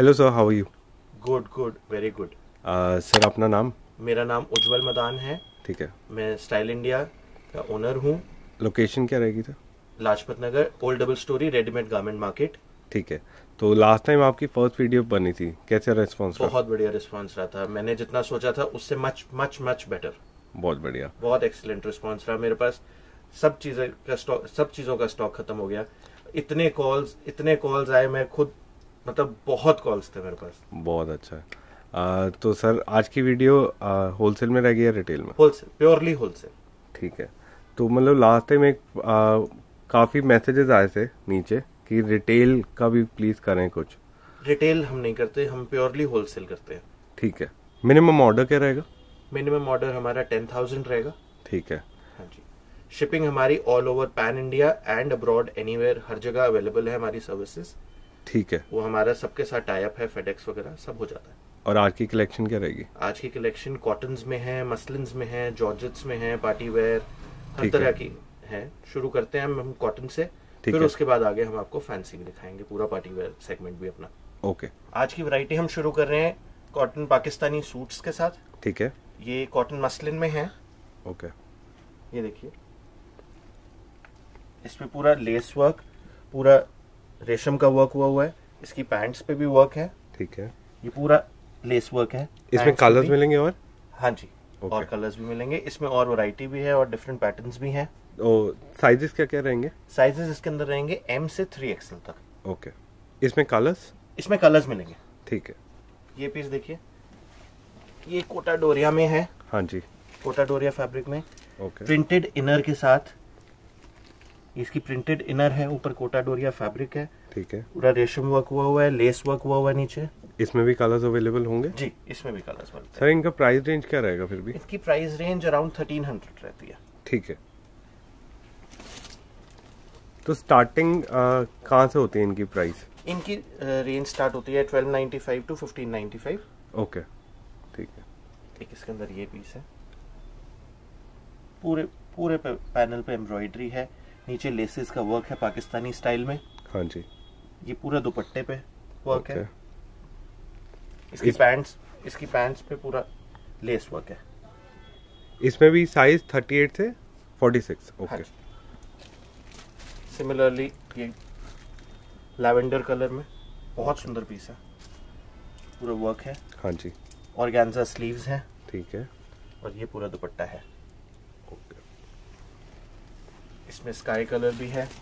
Hello sir, how are you? Good good, very good. Sir अपना नाम? मेरा नाम उज्जवल मदान है। ठीक है। मैं स्टाइल इंडिया का ओनर हूँ। लोकेशन क्या रहेगी sir? Lajpat Nagar, old double storey, readymade garment market. ठीक है। तो लास्ट टाइम आपकी फर्स्ट वीडियो बनी थी, कैसा रिस्पांस रहा? बहुत बढ़िया रिस्पांस रहा था। मैंने जितना सोचा था उससे मच मच मच बेटर। बहुत बढ़िया। बहुत एक्सीलेंट रिस्पांस रहा। मेरे पास सब चीज़ों का स्टॉक खत्म हो गया। इतने कॉल्स आए, मैं खुद मतलब बहुत कॉल्स थे मेरे पास। बहुत अच्छा है। तो सर आज की वीडियो होलसेल में रहेगी या रिटेल में? Wholesale, purely wholesale. ठीक है। तो मतलब लास्ट टाइम एक काफ़ी मैसेजेस आए थे नीचे कि रिटेल का भी प्लीज़ करें कुछ। रिटेल हम नहीं करते, हम प्योरली होलसेल करते हैं। ठीक है। मिनिमम ऑर्डर क्या रहेगा? मिनिमम ऑर्डर हमारा 10,000 रहेगा। ठीक है। हाँ जी। शिपिंग हमारी all over pan India and abroad, anywhere, हर जगह अवेलेबल है हमारी सर्विसेज। ठीक है। वो हमारा सबके साथ टाई अप है, फेडेक्स वगैरह सब हो जाता है। और आज की कलेक्शन क्या रहेगी? आज की कलेक्शन कॉटन्स में है, मसलिन्स में है, जॉर्जेट्स में है, पार्टी वेयर, हर ठीक है। तरह की है। शुरू करते हैं हम कॉटन से, ठीक फिर है। उसके बाद आगे हम आपको फैंसी भी दिखाएंगे, पूरा पार्टी वेयर सेगमेंट भी अपना। ओके। आज की वैरायटी हम शुरू कर रहे हैं कॉटन पाकिस्तानी सूट्स के साथ। ठीक है। ये कॉटन मसलिन में है। ओके। ये देखिए, इसमें पूरा लेस वर्क, पूरा रेशम का वर्क हुआ है। इसकी पैंट्स पे भी वर्क है। ठीक है। ये पूरा लेस वर्क है। इसमें कलर्स मिलेंगे और? हाँ जी। Okay. और कलर्स भी मिलेंगे इसमें, और वैरायटी भी है और डिफरेंट पैटर्न्स भी हैं। और साइजेस क्या क्या रहेंगे? साइजेस इसके अंदर रहेंगे M से 3XL तक। ओके। इसमें कलर्स? इसमें कलर्स मिलेंगे। ठीक है। ये पीस देखिए, ये कोटा डोरिया में है। हाँ जी। कोटा डोरिया फैब्रिक में ओके। प्रिंटेड इनर के साथ। इसकी प्रिंटेड इनर है, ऊपर कोटा डोरिया फैब्रिक है। ठीक है। पूरा रेशम वर्क हुआ है, लेस वर्क हुआ है नीचे। इसमें भी कलर्स अवेलेबल होंगे? जी, इसमें भी कलर्स मिलते हैं। सर इनका प्राइस रेंज क्या रहेगा फिर भी? इसकी प्राइस रेंज अराउंड 1300 रहती है। ठीक है। तो स्टार्टिंग कहाँ से होती है इनकी प्राइस? इनकी रेंज स्टार्ट होती है 1295 टू 1595। ओके। ठीक है। एक इसके अंदर ये पीस है, पूरे पूरे पैनल पे एम्ब्रॉयडरी है, नीचे लेसेस का वर्क है पाकिस्तानी स्टाइल में। हाँ जी। ये पूरा दुपट्टे पे वर्क है। ओके। इसकी पैंट्स पे पूरा लेस वर्क है। इसमें भी साइज 38 से 46। हाँ ओके। सिमिलरली ये लैवेंडर कलर में बहुत सुंदर पीस है, पूरा वर्क है। हाँ जी। ऑर्गेन्जा स्लीव्स हैं। ठीक है। और ये पूरा दुपट्टा है। ओके। इसमें स्काई कलर भी है।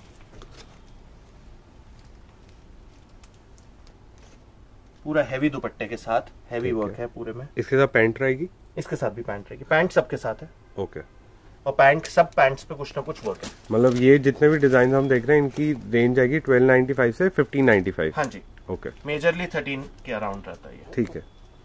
पूरा हैवी दुपट्टे के साथ हैवी वर्क है पूरे में। इसके साथ पैंट रहेगी? इसके साथ भी पैंट रहेगी। पैंट सबके साथ है। ओके। और पैंट, सब पैंट्स पे कुछ ना कुछ वर्क है। मतलब ये जितने भी डिजाइन हम देख रहे हैं इनकी रेंज आएगी 1295 से 1595। हाँ जी। ओके। मेजरली 13 के अराउंड रहता है ये। ठीक है।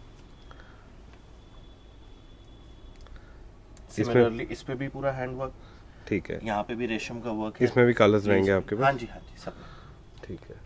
सिमिलरली इस पे भी पूरा हैंड वर्क। ठीक है। यहाँ पे भी रेशम का वर्क है। इसमें भी कलर्स रहेंगे आपके पास? हाँ जी, हाँ जी, सब में। ठीक है।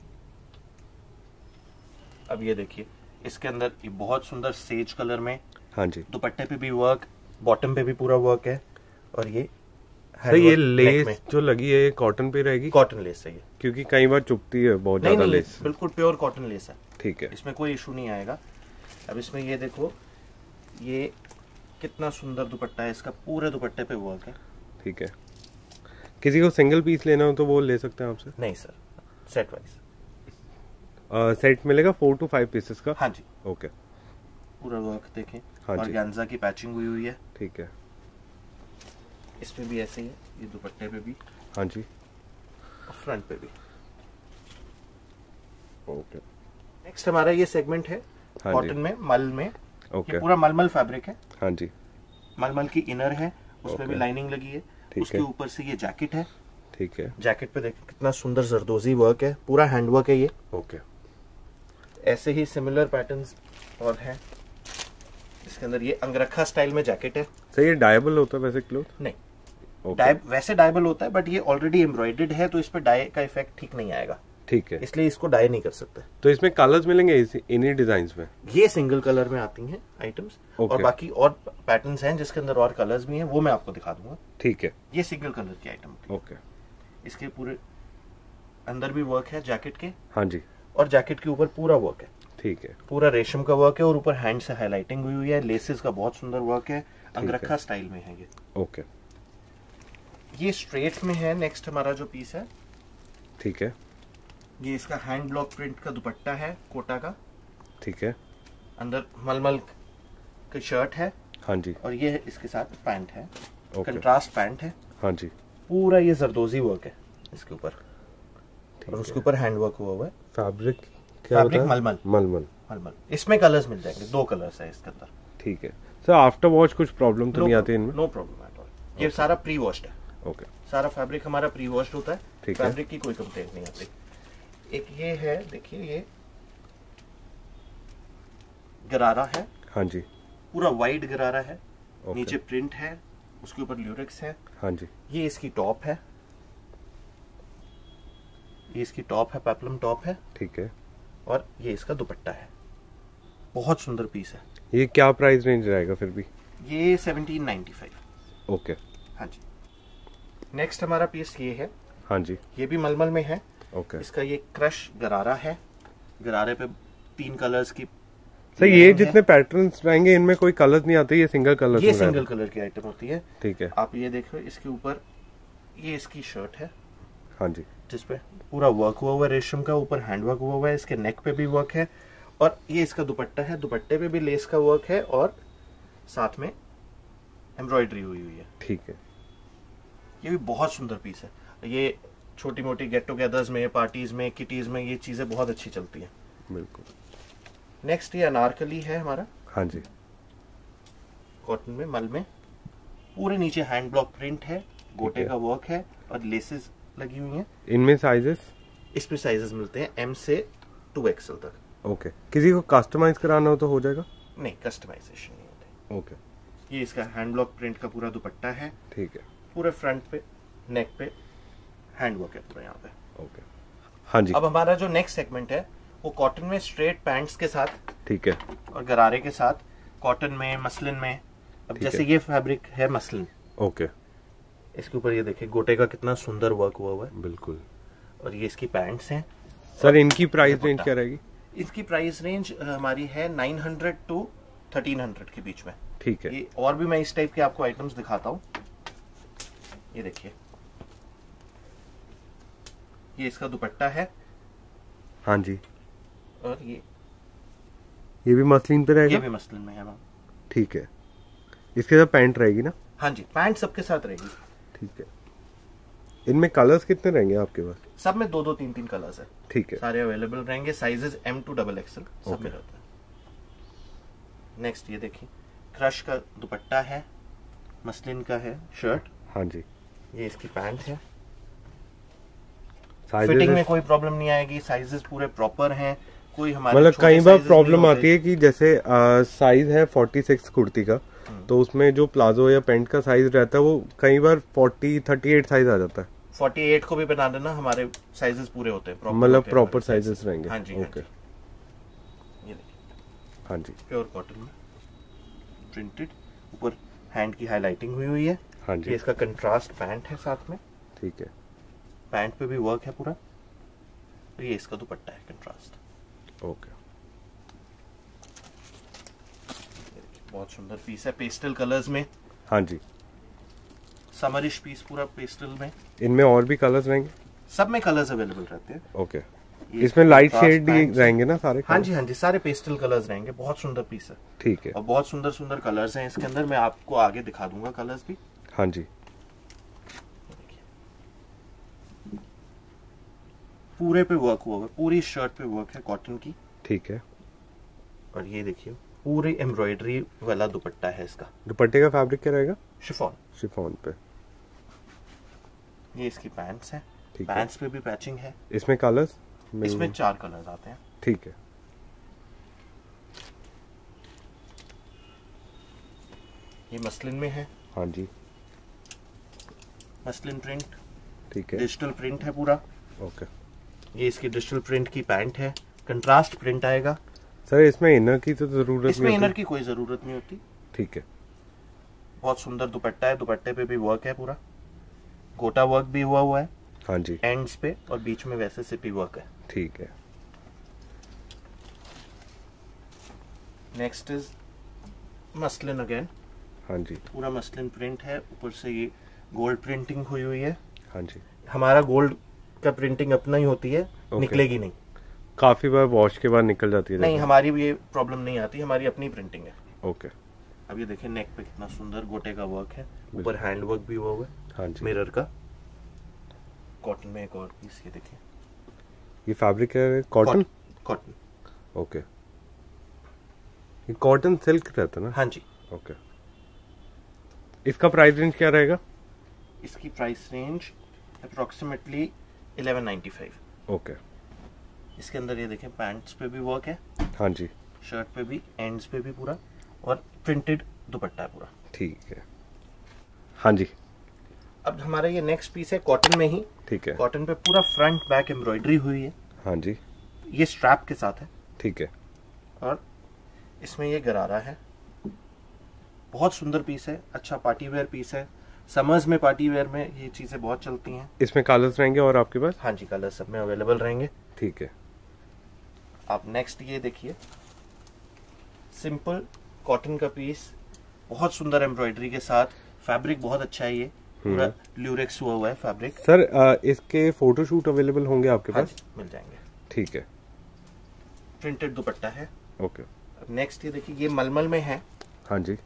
अब ये देखिए, इसके अंदर ये बहुत सुंदर सेज कलर में। हाँ जी। दुपट्टे पे भी वर्क, बॉटम पे भी पूरा वर्क है। और ये सर ये लेस जो लगी है ये कॉटन पे रहेगी? कॉटन लेस है ये, क्योंकि कई बार चुभती है बहुत नहीं ज्यादा नहीं, लेस। बिल्कुल प्योर कॉटन लेस है। ठीक है। इसमें कोई इशू नहीं आएगा। अब इसमें ये देखो, ये कितना सुंदर दुपट्टा है, इसका पूरे दुपट्टे पे वर्क है। ठीक है। किसी को सिंगल पीस लेना हो तो वो ले सकते हैं आपसे? नहीं सर, सेट वाइज सेट मिलेगा 4 to 5 पीसेस का? हाँ जी। ओके। पूरा वर्क देखें। हाँ जी। ऑर्गेन्जा की पैचिंग हुई है। ठीक है। इसमें भी ऐसे ही है, ये दुपट्टे पे भी। हाँ जी। और फ्रंट पे भी। ओके। नेक्स्ट हमारा ये सेगमेंट है हाँ कॉटन में, मल में। ओके। ये पूरा मलमल फैब्रिक है। हाँ जी। मलमल की इनर है, उसमें ओके। भी लाइनिंग लगी है। ठीक उसके है। ऊपर से ये जैकेट है। ठीक है। जैकेट पे देखिए कितना सुंदर जरदोजी वर्क है, पूरा हैंड वर्क है ये। ओके। ऐसे ही सिमिलर पैटर्न्स और हैं। इसके अंदर ये अंगरखा स्टाइल में जैकेट है। सर ये डायबल होता है वैसे क्लोथ? नहीं, ओके। वैसे डायबल होता है, बट ये ऑलरेडी एम्ब्रॉयडर्ड है तो इस पे डाई का इफेक्ट ठीक नहीं आएगा। ठीक है। इसलिए इसको डाई नहीं कर सकते। तो इसमें कलर्स मिलेंगे इन्हीं डिजाइन में? ये सिंगल कलर में आती हैं आइटम्स। ओके। और बाकी और पैटर्न्स हैं जिसके अंदर और कलर्स भी हैं, वो मैं आपको दिखा दूंगा। ठीक है। ये सिंगल कलर की आइटम। ओके। इसके पूरे अंदर भी वर्क है जैकेट के। हाँ जी। और जैकेट के ऊपर पूरा वर्क है। ठीक है, पूरा रेशम का वर्क है और ऊपर हैंड से हाईलाइटिंग हुई हुई है। लेसेस का बहुत सुंदर वर्क है, अंगरखा स्टाइल में है ये। ओके, ये स्ट्रेट में है। नेक्स्ट हमारा जो पीस है, ठीक है, ये इसका हैंड ब्लॉक प्रिंट का दुपट्टा है कोटा का, ठीक है, अंदर मलमल की शर्ट है। हाँ जी, और ये इसके साथ पैंट है, ओके, कंट्रास्ट पैंट है। हाँ जी, पूरा ये जरदोजी वर्क है इसके ऊपर, और उसके ऊपर हैंड वर्क हुआ हुआ है। फैब्रिक क्या होता फैब्रिक है? मलमल। मलमल, मलमल। इसमें कलर्स मिल जाएंगे, 2 कलर्स है इसके अंदर। ठीक है सर। आफ्टर वॉश कुछ प्रॉब्लम तो नहीं आती इनमें? No problem at all. ये सारा प्री वॉश्ड है। ओके, सारा फैब्रिक हमारा प्री वॉश्ड होता है, ठीक है। फैब्रिक की कोई कंप्लेंट नहीं आती। एक ये है, देखिए ये गरारा है, हाँ जी, पूरा वाइड गरारा है। ओके, नीचे प्रिंट है, उसके ऊपर ल्यूरिक्स है। हाँ जी, ये इसकी टॉप है, ये इसकी टॉप है, पेप्लम टॉप है। ठीक है। और ये इसका दुपट्टा है। बहुत सुंदर पीस है। ये क्या प्राइस रेंज रहेगा फिर भी? ये 1795। ओके, हाँ जी। नेक्स्ट हमारा पीस ये है, हाँ जी, ये भी मलमल में है। ओके। इसका ये क्रश गरारा है, गरारे पे 3 कलर्स की। सर ये जितने पैटर्न्स रहेंगे इनमें कोई कलर नहीं आते, ये सिंगल कलर? ये सिंगल कलर की आइटम होती है। ठीक है, आप ये देखो, इसके ऊपर ये इसकी शर्ट है, हाँ जी, जिसपे पूरा वर्क हुआ हुआ है रेशम का, ऊपर हैंड वर्क हुआ हुआ है, इसके नेक पे भी वर्क है। और ये इसका दुपट्टा है, दुपट्टे पे भी लेस का वर्क है और साथ में एम्ब्रॉयडरी हुई हुई है। ठीक है। ये भी बहुत सुंदर पीस है। ये छोटी मोटी गेट टुगेदर्स में, पार्टीज में, किटीज में ये चीजें बहुत अच्छी चलती हैं। बिल्कुल। नेक्स्ट ये अनारकली है हमारा, हाँ जी, कॉटन में, मल में। पूरे नीचे हैंड ब्लॉक प्रिंट है, गोटे है। का वर्क है और लेसेस लगी हुई हैं। इनमें साइजेस? इसमें साइजेस मिलते हैं M से 2XL तक। ओके, किसी को कस्टमाइज कराना हो तो हो जाएगा? नहीं, कस्टमाइजेशन नहीं होते। ओके, ये इसका हैंड ब्लॉक प्रिंट का पूरा दुपट्टा है। ठीक है, पूरे फ्रंट पे, नेक पे हैंड वर्क है पूरा यहाँ पे। ओके, हाँ जी। अब हमारा जो नेक्स्ट सेगमेंट है वो कॉटन में स्ट्रेट पैंट्स के साथ, ठीक है, और गरारे के साथ, कॉटन में, मसलिन में। अब ठीक जैसे है। ये फैब्रिक है मसलिन, ओके, इसके ऊपर ये देखिए गोटे का कितना सुंदर वर्क हुआ हुआ है। बिल्कुल। और ये इसकी पैंट्स हैं। सर इनकी प्राइस रेंज क्या रहेगी? इसकी प्राइस रेंज हमारी है 900 to 1300 के बीच में। ठीक है, ये और भी मैं इस टाइप के आपको आइटम्स दिखाता हूँ। ये देखिए, ये इसका दुपट्टा है, हाँ जी। और ये भी मसलिन पे ये रहेगा? भी मसलिन में है मैम। ठीक है। इसके साथ पैंट रहेगी ना? हाँ जी, पैंट सबके साथ रहेगी। ठीक है। इनमें कलर्स कितने रहेंगे आपके पास? सब में 2-2, 3-3 कलर्स है। ठीक है, सारे अवेलेबल रहेंगे। साइजेस M to XXL सब Okay. में रहता है। नेक्स्ट ये देखिए, क्रश का दुपट्टा है, मसलिन का है शर्ट। हाँ जी। ये इसकी पैंट है। साइजेस फिटिंग में कोई प्रॉब्लम नहीं आएगी, साइजेस पूरे प्रॉपर हैं। कोई हमारे मतलब छोटे कई बार sizes प्रॉब्लम नहीं आती है कि जैसे साइज है 46 कुर्ती का, तो उसमें जो प्लाजो या पैंट का साइज रहता है वो कई बार 38 साइज आ जाता है। 48 को भी बना देना, हमारे साइजेस पूरे होते हैं, मतलब प्रॉपर साइजेस रहेंगे? हाँ जी, ओके, ये देखिए, हाँ जी, प्योर कॉटन में प्रिंटेड, ऊपर हैंड की हाईलाइटिंग हुई हुई है। हाँ ये जी, इसका कंट्रास्ट पैंट है साथ में, ठीक है, पैंट पे भी वर्क है पूरा। तो ये इसका दुपट्टा है कंट्रास्ट। ओके। बहुत सुंदर पीस है, पेस्टल कलर्स में, हाँ जी। समरिश पीस पूरा पेस्टल में। इनमें और भी कलर्स रहेंगे? सब में कलर्स अवेलेबल रहते हैं। ओके। ये इसमें लाइट contrast शेड pants है। रहेंगे ना सारे? हाँ जी, हाँ जी, सारे पेस्टल कलर्स रहेंगे। बहुत सुंदर पीस है ठीक है, और बहुत सुंदर सुंदर कलर्स हैं इसके अंदर। मैं आपको आगे दिखा दूंगा कलर्स भी। हाँ जी, पूरे पे वर्क हुआ हुआ है, पूरी शर्ट पे वर्क है कॉटन की। ठीक है। और ये देखिए, पूरी एम्ब्रॉयडरी वाला दुपट्टा है इसका। दुपट्टे का फैब्रिक क्या रहेगा? शिफॉन। शिफॉन पे। ये इसकी पैंट्स है, ठीक है। पैंट्स पे भी पैचिंग है। इसमें कलर्स? इसमें 4 कलर्स आते हैं। ठीक है, ये मसलिन में है, हाँ जी, मसलिन प्रिंट, ठीक है, डिजिटल प्रिंट है पूरा। ओके। ये इसकी डिजिटल प्रिंट की पैंट है, कंट्रास्ट प्रिंट आएगा। सर इसमें इनर की तो जरूरत इसमें नहीं इनर होती? की कोई जरूरत नहीं होती। ठीक है, बहुत सुंदर दुपट्टा है, दुपट्टे पे भी वर्क है पूरा, गोटा वर्क भी हुआ हुआ है हाँ जी, एंड्स पे, और बीच में वैसे सिपी वर्क है। ठीक है। Next is muslin again. हाँ जी। पूरा मसलिन प्रिंट है, ऊपर से ये गोल्ड प्रिंटिंग हुई हुई है। हाँ जी। हमारा गोल्ड का प्रिंटिंग अपना ही होती है, निकलेगी नहीं। काफी बार वॉश के बाद निकल जाती है? नहीं, हमारी भी ये प्रॉब्लम नहीं आती, हमारी अपनी प्रिंटिंग है। ओके। अब ये देखिए नेक पे कितना सुंदर गोटे का वर्क है, ऊपर हैंड वर्क भी हुआ हुआ है। हाँ जी। मिरर का कॉटन में एक और पीस, ये देखिए। ये फैब्रिक है कॉटन? कॉटन। ओके। ये कॉटन सिल्क रहता है ना? हाँ जी। ओके। इसका प्राइस रेंज क्या रहेगा? इसकी प्राइस रेंज अप्रोक्सीमेटली 1195। ओके। इसके अंदर ये देखें पैंट्स पे भी वर्क है। हाँ जी। शर्ट पे भी, एंड्स पे भी पूरा, और प्रिंटेड दुपट्टा है पूरा। ठीक है। हाँ जी। अब हमारा ये नेक्स्ट पीस है कॉटन में ही। ठीक है। कॉटन पे पूरा फ्रंट बैक एम्ब्रॉयडरी हुई है। हाँ जी। ये स्ट्रैप के साथ है। ठीक है। और इसमें ये गरारा है। बहुत सुंदर पीस है, अच्छा पार्टी वेयर पीस है। समर्स में पार्टी वेयर में ये चीजें बहुत चलती हैं। इसमें कलर्स रहेंगे और आपके पास? हाँ जी, कलर सब में अवेलेबल रहेंगे। ठीक है। आप नेक्स्ट ये देखिए, सिंपल कॉटन का पीस, बहुत सुंदर एम्ब्रॉयडरी के साथ। फैब्रिक बहुत अच्छा है, ये पूरा ल्यूरेक्स हुआ हुआ है फैब्रिक। सर इसके फोटोशूट अवेलेबल होंगे आपके हाँ पास? मिल जाएंगे। ठीक है। प्रिंटेड दुपट्टा है। ओके। नेक्स्ट ये देखिए, ये मलमल में है। हाँ जी।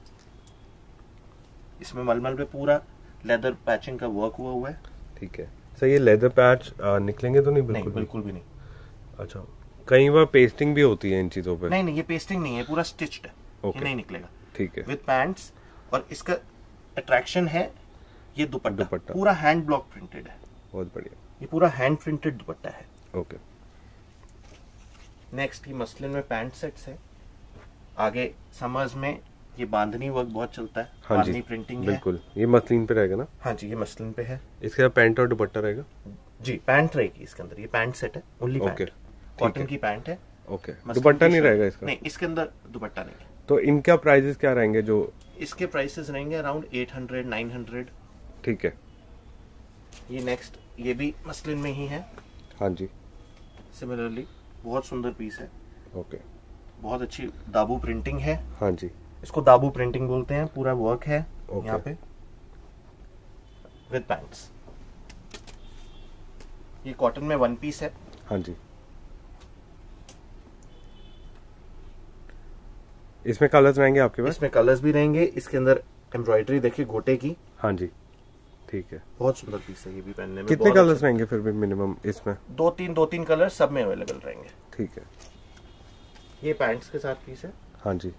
इसमें मलमल पे पूरा लेदर पैचिंग का वर्क हुआ है। ठीक है। सर ये लेदर पैच निकलेंगे तो नहीं? नहीं, बिल्कुल भी नहीं। अच्छा, कई बार पेस्टिंग भी होती है इन चीजों पे? नहीं, ये पेस्टिंग नहीं है, पूरा स्टिच्ड है। ओके। ये नहीं निकलेगा। ठीक है। With pants. और इसका अट्रैक्शन है ये दुपट्टा पूरा हैंड ब्लॉक प्रिंटेड है। बहुत बढ़िया। ये पूरा हैंड प्रिंटेड दुपट्टा है। ओके। नेक्स्ट ये मसलिन में पैंट सेट्स है। आगे समर्स में ये बांधनी वर्क बहुत चलता है। हाँ बांधनी जी, प्रिंटिंग बिल्कुल। ये मसलिन पे रहेगा ना? हाँ जी, ये मसलिन पे है। इसके साथ पैंट और दुपट्टा रहेगा? जी, पैंट रहेगी इसके अंदर। ये पैंट सेट है, ओनली पैंट। ओके। कॉटन की पैंट है। ओके। दुपट्टा नहीं रहेगा इसका? नहीं, इसके अंदर दुपट्टा नहीं है। तो इनका प्राइसेस क्या रहेंगे? जो इसके प्राइसेस रहेंगे अराउंड 800 900। ठीक है। ये नेक्स्ट, ये भी मसलिन में ही है। हाँ जी। सिमिलरली बहुत सुंदर पीस है। ओके। बहुत अच्छी दाबू प्रिंटिंग है। हाँ जी। इसको दाबू प्रिंटिंग बोलते हैं। पूरा वर्क है ओके। यहाँ पे विद पैंट्स। ये कॉटन में वन पीस है। हाँ जी। इसमें कलर्स रहेंगे आपके पास? इसमें कलर्स भी रहेंगे। इसके अंदर एम्ब्रॉयडरी देखिए गोटे की। हाँ जी। ठीक है। बहुत सुंदर पीस है ये भी पहनने में। कितने कलर्स रहेंगे फिर भी मिनिमम इसमें? दो तीन कलर सब में अवेलेबल रहेंगे। ठीक है। ये पैंट्स के साथ पीस है। हाँ जी।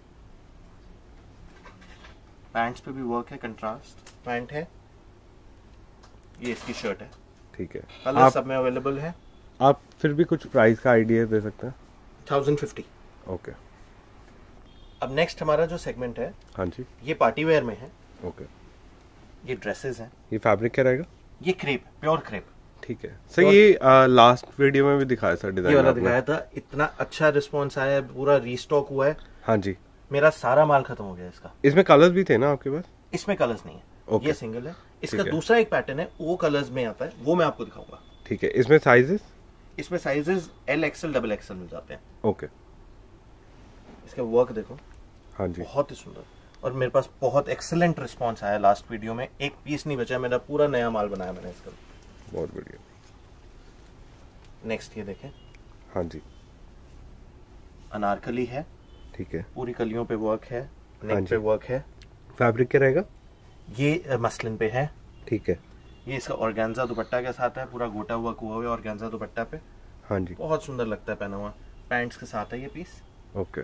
पैंट्स पे भी वर्क है, कंट्रास्ट पैंट है। ये इसकी शर्ट है। ठीक है। कलर सब में अवेलेबल है। आप फिर भी कुछ प्राइस का आइडिया दे सकते हैं? 1050। ओके। अब नेक्स्ट हमारा जो सेगमेंट है, हाँ जी, ये पार्टी वेयर में है। ओके। ये ड्रेसेस हैं। ये फैब्रिक क्या रहेगा? ये क्रेप, प्योर क्रेप। ठीक है सर। ये लास्ट वीडियो में भी दिखाया सर डिजाइन? ये वाला दिखाया था, इतना अच्छा रिस्पॉन्स आया है, पूरा रीस्टॉक हुआ है। हाँ जी। मेरा सारा माल खत्म हो गया इसका। इसमें कलर्स भी थे ना आपके पास? इसमें कलर्स नहीं है। Okay. ये सिंगल है। इसका है। दूसरा एक पैटर्न है, वो कलर्स में आता है, वो मैं आपको दिखाऊंगा। ठीक है। इसमें साइजेस? इसमें साइजेस L XL XXL मिल जाते हैं। ओके। इसका वर्क देखो। हाँ जी। बहुत ही सुंदर। और मेरे पास बहुत एक्सेलेंट रिस्पांस आया लास्ट वीडियो में। एक पीस नहीं बचा, मेरा पूरा नया माल बनाया मैंने इसका। बहुत बढ़िया। नेक्स्ट ये देखें। हाँ जी। अनारकली है। ठीक है। पूरी कलियों पे वर्क है, हाँ नेक जी। पे वर्क है। फैब्रिक क्या रहेगा? ये मसलिन पे है। ठीक है। ये इसका ऑर्गेन्जा दुपट्टा के साथ है, पूरा गोटा वर्क हुआ है ऑर्गेन्जा दुपट्टा पे। हाँ जी। बहुत सुंदर लगता है पहना हुआ। पैंट्स के साथ है ये पीस। ओके।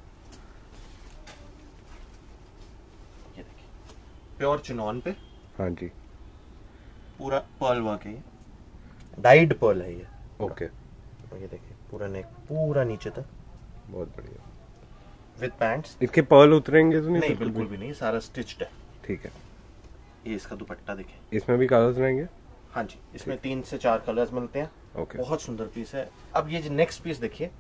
ये देखिए, प्योर चिनॉन पे। हाँ जी। पूरा पर्ल वर्क है, ये डाइड पर्ल है ये। ओके। और ये देखिए पूरा नेक, पूरा नीचे तक। बहुत बढ़िया। With pants. इसके पर्ल उतरेंगे तो नहीं, बिल्कुल भी नहीं, सारा स्टिच्ड है। ठीक है। ये इसका दुपट्टा देखिए। इसमें भी कलर्स रहेंगे? हाँ जी, इसमें 3 से 4 कलर्स मिलते हैं। ओके। बहुत सुंदर पीस है। अब ये जो नेक्स्ट पीस देखिए,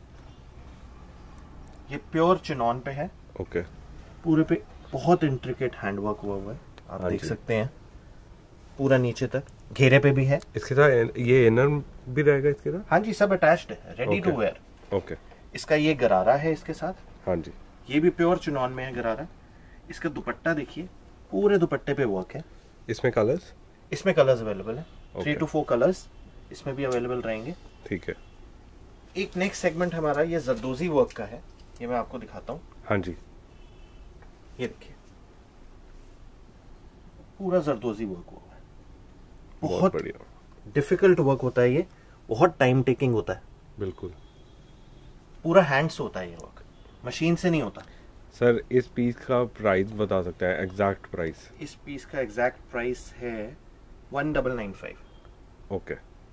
ये प्योर चिनॉन पे है। ओके। पूरे पे बहुत इंट्रिकेट हैंडवर्क हुआ हुआ है, आप हाँ देख जी। सकते हैं। पूरा नीचे तक घेरे पे भी है। इसके साथ ये इनर भी रहेगा इसके साथ? हाँ जी, सब अटैच्ड है, ready to Okay. Wear. Okay. इसका ये गरारा है इसके साथ। हाँ जी। ये भी प्योर चिनॉन में है गरारा। इसका दुपट्टा देखिए, पूरे दुपट्टे पे वर्क है। इसमें कलर्स? इसमें कलर्स अवेलेबल है, Okay. 3 to 4 कलर्स इसमें भी अवेलेबल रहेंगे। ठीक है। एक नेक्स्ट सेगमेंट हमारा ये जरदोजी वर्क का है, ये मैं आपको दिखाता हूँ। हाँ जी, ये देखिए, पूरा जरदोजी वर्क हुआ है। बहुत बढ़िया, डिफिकल्ट वर्क होता है ये, बहुत टाइम टेकिंग होता है, बिल्कुल। पूरा हैंड से होता है ये वर्क, मशीन से नहीं होता। सर इस पीस का प्राइस बता सकते हैं, एग्जैक्ट प्राइस? इस पीस का एग्जैक्ट प्राइस है 1995। ओके।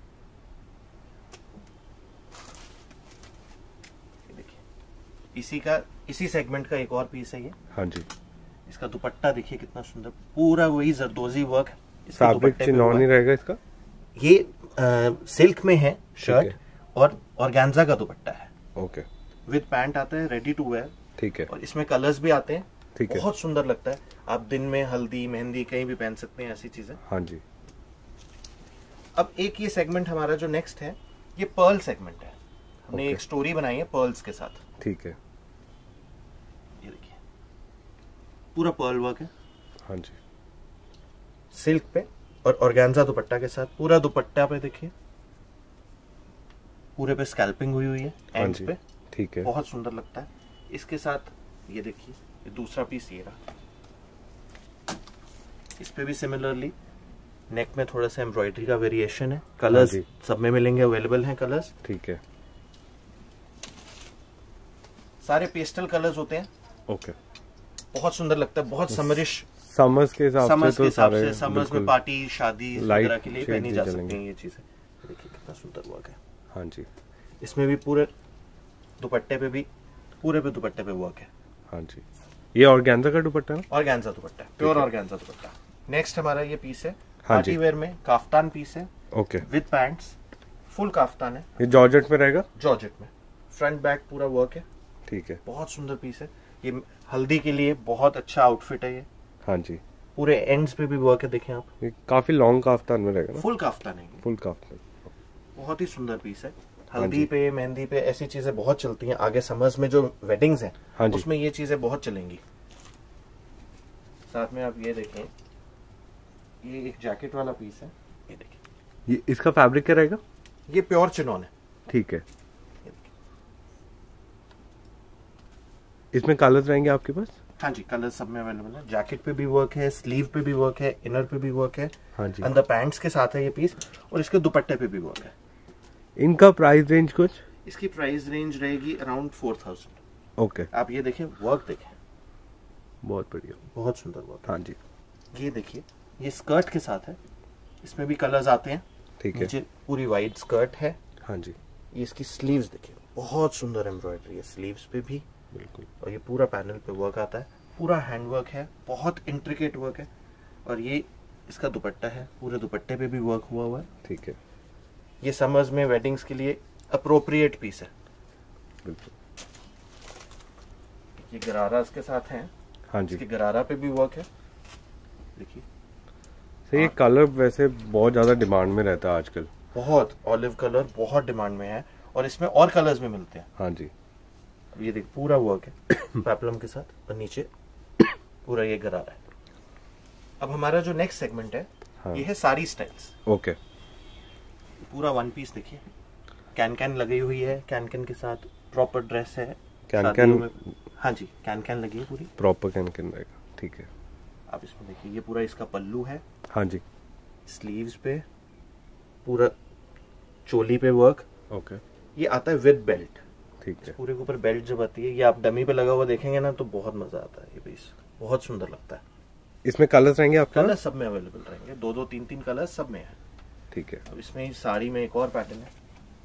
इसी सेगमेंट का एक और पीस है ये। हाँ जी। इसका दुपट्टा देखिए कितना सुंदर, पूरा वही जरदोजी वर्क है। इसका फैब्रिक दुपट्टे पे चिनॉन हुआ ही है। रहेगा इसका? ये सिल्क में है शर्ट, है। और ऑर्गेन्जा का दुपट्टा है। ओके, विद पैंट आता है, रेडी टू वेयर। ठीक है। और इसमें कलर्स भी आते हैं। ठीक है। बहुत सुंदर लगता है, आप दिन में हल्दी मेहंदी कहीं भी पहन सकते हैं, ऐसी चीजें। हाँ जी। अब एक ये सेगमेंट हमारा जो नेक्स्ट है, ये पर्ल सेगमेंट है। हमने Okay. एक स्टोरी बनाई है पर्ल्स के साथ। ठीक है। ये देखिए, पूरा पर्ल वर्क है हाँ जी। सिल्क पे, और ऑर्गेन्जा दुपट्टा के साथ। पूरा दुपट्टा पे देखिए, पूरे पे स्कैल्पिंग हुई हुई है हाँ एंड्स जी, पे। ठीक है। बहुत सुंदर लगता है। इसके साथ ये देखिए, ये दूसरा पीस ये रहा। इस पे भी सिमिलरली नेक में थोड़ा सा एम्ब्रॉयडरी का वेरिएशन है। कलर्स हाँ जी। सब में मिलेंगे, अवेलेबल हैं कलर्स। ठीक है। सारे पेस्टल कलर्स होते हैं। ओके। बहुत सुंदर लगता है, बहुत समरिश। समर्स के हिसाब से समर्स के तो हिसाब सारे से, समर्स में बिल्कुल पार्टी शादी light वगैरह के लिए shades पहनी ही जा चलेंगे। सकती हैं ये चीजें। देखिए कितना सुंदर वर्क है। हाँ जी। इसमें भी पूरे दुपट्टे पे भी, पूरे पे दुपट्टे पे वर्क है। हाँ जी। ये ऑर्गेन्जा का दुपट्टा है? Organza dupatta, pure organza dupatta. Next हमारा ये पीस है, हाँ पार्टी जी। वेयर में काफ्तान पीस है, okay. With pants. Full kaftan है, ये जॉर्जेट में रहेगा? जॉर्जेट में। फ्रंट बैक पूरा वर्क है। ठीक है। बहुत सुंदर पीस है ये, हल्दी के लिए बहुत अच्छा आउटफिट है ये। हाँ जी। पूरे एंड्स पे भी वर्क है, देखें आप। ये काफी लॉन्ग काफ्तान में रहेगा ना? फुल काफ्तान है ये। Full kaftan. बहुत ही सुंदर पीस है। हाँ हल्दी जी। पे, मेहंदी पे ऐसी चीजें बहुत चलती हैं। आगे समर्स में जो वेडिंग्स हैं, हाँ जी। उसमें ये चीजें बहुत चलेंगी। साथ में आप ये देखें, ये एक जैकेट वाला पीस है। ये देखिए, ये इसका फैब्रिक क्या रहेगा? ये प्योर चिनॉन है। ठीक है। इसमें कलर्स रहेंगे आपके पास? हाँ जी, कलर सब में अवेलेबल है। जैकेट पे भी वर्क है, स्लीव पे भी वर्क है, इनर पे भी वर्क है। हाँ जी। अंदर पैंट्स के साथ है ये पीस, और इसके दुपट्टे पे भी वर्क है। इनका प्राइस रेंज कुछ? इसकी प्राइस रेंज रहेगी अराउंड 4000। ओके। आप ये देखें, वर्क देखें, बहुत बढ़िया। बहुत सुंदर वर्क हाँ जी। है। ये देखिए, ये स्कर्ट के साथ है, इसमें भी कलर्स आते हैं। ठीक है। नीचे पूरी वाइट स्कर्ट है। हाँ जी, ये इसकी स्लीव्स देखिए, बहुत सुंदर एम्ब्रॉयडरी है स्लीव्स पे भी। बिल्कुल। और ये पूरा पैनल पे वर्क आता है, पूरा हैंड वर्क है, बहुत इंट्रिकेट वर्क है। और ये इसका दुपट्टा है, पूरे दुपट्टे पे भी वर्क हुआ है। ठीक है। ये समर्स में वेडिंग्स के लिए अप्रोप्रिएट पीस है। बिल्कुल। ये गरारा इसके साथ है। हाँ जी। इसके गरारा पे भी वर्क है, देखिए। सर ये कलर वैसे बहुत ज्यादा डिमांड में रहता है आजकल। बहुत ऑलिव कलर बहुत डिमांड में है, और इसमें और कलर्स में मिलते हैं। हाँ जी। ये देख, पूरा वर्क है पेप्लम के साथ, और नीचे पूरा ये गरारा है। अब हमारा जो नेक्स्ट सेगमेंट है, हाँ। ये है साड़ी स्टाइल्स। ओके। पूरा वन पीस देखिए, कैन कैन लगी हुई है, कैन कैन के साथ प्रॉपर ड्रेस है। कैन शादियों कैन? में, हाँ जी, कैन कैन लगी है पूरी। प्रॉपर कैन कैन रहेगा, ठीक है। आप इसमें देखिए, ये पूरा इसका पल्लू है। हाँ जी। स्लीव्स पे पूरा चोली पे वर्क। ओके। ये आता है विद बेल्ट। ठीक है। पूरे के ऊपर बेल्ट जब आती है, ये आप डमी पे लगा हुआ देखेंगे ना, तो बहुत मजा आता है। ये पीस बहुत सुंदर लगता है। इसमें कलर्स रहेंगे आपके कलर पास? सब में अवेलेबल रहेंगे, 2-2 3-3 कलर सब में है। ठीक है। अब इसमें साड़ी में एक और पैटर्न है,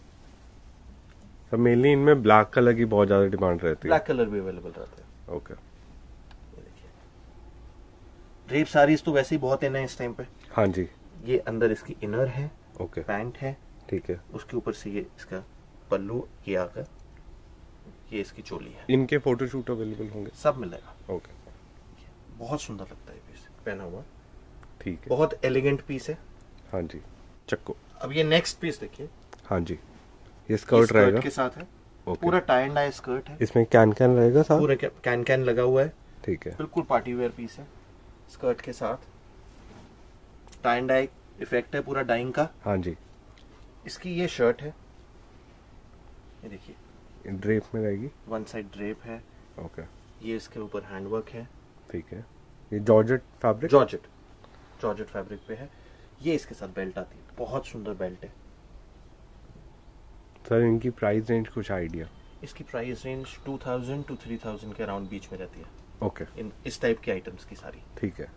सर मेनली इनमें ब्लैक कलर की बहुत ज्यादा डिमांड रहती है। ब्लैक कलर भी अवेलेबल रहता है। ओके। ये देखिए, ड्रेप साड़ीज तो वैसे ही बहुत है ना इस टाइम पे। हाँ जी। ये अंदर इसकी इनर है, ओके। पैंट है, ठीक है। उसके ऊपर से ये इसका पल्लू, ये आकर ये इसकी चोली है। इनके फोटोशूट अवेलेबल होंगे? सब मिलेगा। ओके। बहुत सुंदर लगता है ये पीस पहना हुआ, ठीक है। बहुत एलिगेंट पीस है। हाँ जी। चक्को। अब ये नेक्स्ट पीस देखिए, हाँ जी। ये ये स्कर्ट रहेगा? के साथ है, ओके। पूरा टाई एंड डाई स्कर्ट है, इसमें कैन कैन रहेगा साथ? पूरे कैन कैन लगा हुआ है, ठीक है। बिल्कुल पार्टी वेयर पीस है। स्कर्ट के साथ टाई एंड डाई इफेक्ट है पूरा डाइंग का। हाँ जी। इसकी ये शर्ट है, ये देखिए ड्रेप में रहेगी? वन साइड ड्रेप है। ओके। ये इसके ऊपर हैंडवर्क है, ठीक है। ये जॉर्जेट फैब्रिक? जॉर्जेट फैब्रिक पे है। ये इसके साथ बेल्ट आती है, बहुत सुंदर बेल्ट है। सर इनकी प्राइस रेंज कुछ आइडिया? इसकी प्राइस रेंज 2000 to 3000 के अराउंड बीच में रहती है। ओके। इस टाइप की आइटम्स की सारी। ठीक है।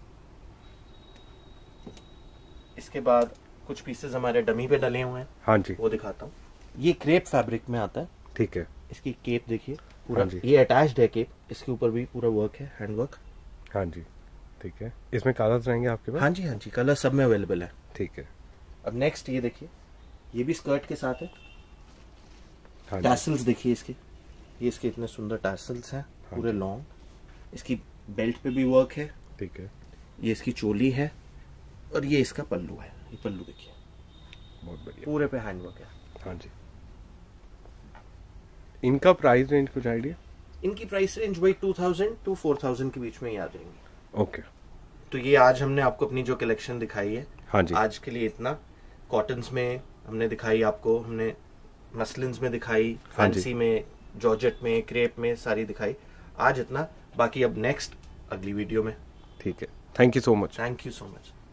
इसके बाद कुछ पीसेस हमारे डमी पे डले हुए हैं, हाँ जी, वो दिखाता हूँ। ये क्रेप फैब्रिक में आता है। ठीक है। इसकी केप देखिए पूरा, हाँ जी। ये अटैच्ड है केप, इसके ऊपर भी पूरा वर्क है, हैंड वर्क। हाँ जी, ठीक है। इसमें कलर्स रहेंगे आपके पास? हाँ जी, कलर सब में अवेलेबल है। ठीक है। अब नेक्स्ट ये देखिए, ये भी स्कर्ट के साथ है। हाँ जी। टैसल्स देखिए इसके, ये इसके इतने सुंदर टैसल्स हैं, पूरे लॉन्ग। इसकी बेल्ट पे भी वर्क है, ठीक है। ये इसकी चोली है, और ये इसका पल्लू है। ये पल्लू देखिए, बहुत बढ़िया। पूरे पे हैंड वर्क है। हाँ जी। इनका प्राइस रेंज कुछ आइडिया? इनकी प्राइस रेंज वही 2000 to 4000 के बीच में ही आ जाएंगी। ओके। तो ये आज हमने आपको अपनी जो कलेक्शन दिखाई है, हाँ जी। आज के लिए इतना। कॉटन्स में हमने दिखाई आपको, हमने मसलिन्स में दिखाई, हाँ जी। फैंसी में, जॉर्जेट में, क्रेप में, सारी दिखाई। आज इतना, बाकी अब नेक्स्ट अगली वीडियो में। ठीक है। Thank you so much. Thank you so much.